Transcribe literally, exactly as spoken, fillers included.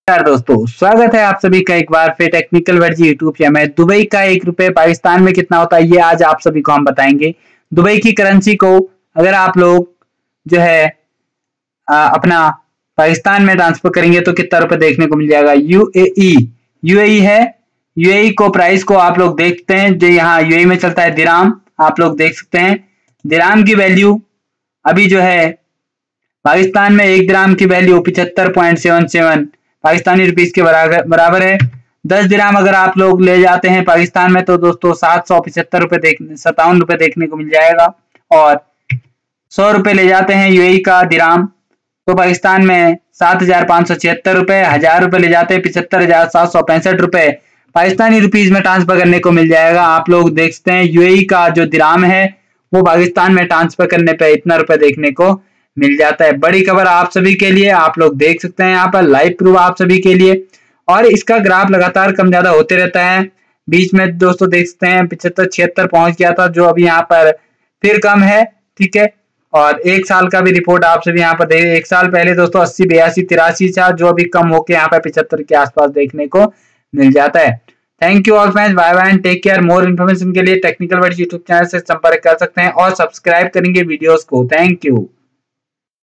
नमस्कार दोस्तों, स्वागत है आप सभी का एक बार फिर टेक्निकल वर्जी यूट्यूब चैनल में। दुबई का एक रुपए पाकिस्तान में कितना होता है ये आज आप सभी को हम बताएंगे। दुबई की करेंसी को अगर आप लोग जो है आ, अपना पाकिस्तान में ट्रांसफर करेंगे तो कितना रुपए देखने को मिल जाएगा। यूएई यूएई है। यूएई को प्राइस को आप लोग देखते हैं जो यहाँ यूएई में चलता है दिराम। आप लोग देख सकते हैं दिराम की वैल्यू अभी जो है पाकिस्तान में एक दिराम की वैल्यू पिछहत्तर point seven seven Pakistani rupees के बराबर है। दस दिराम अगर आप लोग ले जाते हैं पाकिस्तान में तो दोस्तों सात सौ पिछहत्तर रुपए देख सत्तावन रुपए देखने को मिल जाएगा। और सौ रुपए ले जाते हैं यूएई का दिराम तो पाकिस्तान में सात हजार पाँच सौ छिहत्तर रुपए। हजार रुपए ले जाते हैं पिछहत्तर हजार सात सौ पैंसठ रुपए पाकिस्तानी रुपीस में ट्रांसफर करने को मिल जाएगा। आप लोग देख सकते हैं यूएई का जो दिराम है वो पाकिस्तान में ट्रांसफर करने पे इतना रुपए देखने को मिल जाता है। बड़ी खबर आप सभी के लिए, आप लोग देख सकते हैं यहाँ पर लाइव प्रूफ आप सभी के लिए। और इसका ग्राफ लगातार कम ज्यादा होते रहता है। बीच में दोस्तों देख सकते हैं पिछहत्तर छिहत्तर पहुंच गया था जो अभी यहाँ पर फिर कम है, ठीक है। और एक साल का भी रिपोर्ट आप सभी यहाँ पर देख, एक साल पहले दोस्तों अस्सी बयासी तिरासी था जो अभी कम होकर यहाँ पर पिछहत्तर के आसपास देखने को मिल जाता है। Thank you all friends, bye bye and take care. More information के लिए टेक्निकल वर्ड्स यूट्यूब चैनल से संपर्क कर सकते हैं और सब्सक्राइब करेंगे वीडियोस को। Thank you.